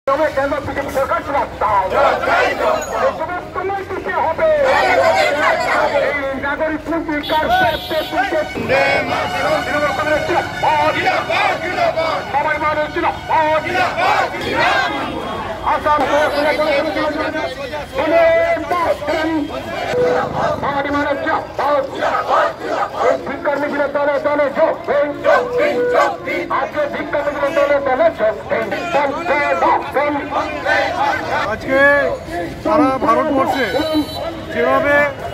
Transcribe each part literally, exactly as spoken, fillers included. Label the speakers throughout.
Speaker 1: আজকে সারা ভারতবর্ষে যেভাবে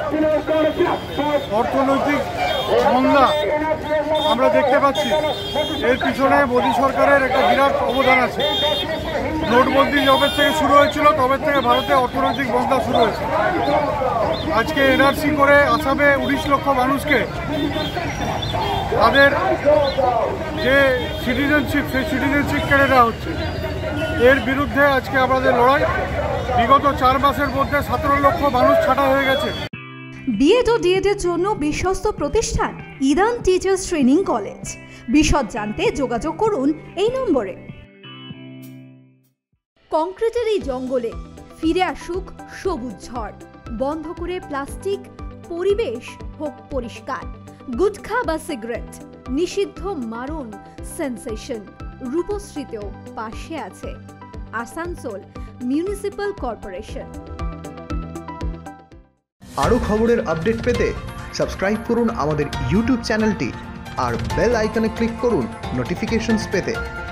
Speaker 1: অর্থনৈতিক মন্দা আমরা দেখতে পাচ্ছি, এর পিছনে মোদী সরকারের একটা বিরাট অবদান আছে। নোটবন্দি যবে থেকে শুরু হয়েছিল তবে থেকে ভারতে অর্থনৈতিক মন্দা শুরু হয়েছে। আজকে এনআরসি করে আসামে উনিশ লক্ষ মানুষকে তাদের যে সিটিজেনশিপ সেই সিটিজেনশিপ কেড়ে দেওয়া হচ্ছে। এর বিরুদ্ধে আজকে আমাদের লড়াই। বিগত চার মাসের মধ্যে সতেরো লক্ষ মানুষ ছাঁটা হয়ে গেছে।
Speaker 2: বিএড ও ডিএড এর জন্য বিশ্বস্ত প্রতিষ্ঠান ইরান টিচার্স ট্রেনিং কলেজ। বিশদ জানতে যোগাযোগ করুন এই নম্বরে। কংক্রিটের এই জঙ্গলে ফিরে আসুক সবুজ ঝড়। বন্ধ করে প্লাস্টিক, পরিবেশ হোক পরিষ্কার। গুটখা বা সিগারেট নিষিদ্ধ, মারণ সেন্সেশন। রূপশ্রীতেও পাশে আছে আসানসোল মিউনিসিপাল কর্পোরেশন।
Speaker 3: আরও খবরের আপডেট পেতে সাবস্ক্রাইব করুন আমাদের ইউটিউব চ্যানেলটি আর বেল আইকনে ক্লিক করুন নোটিফিকেশনস পেতে।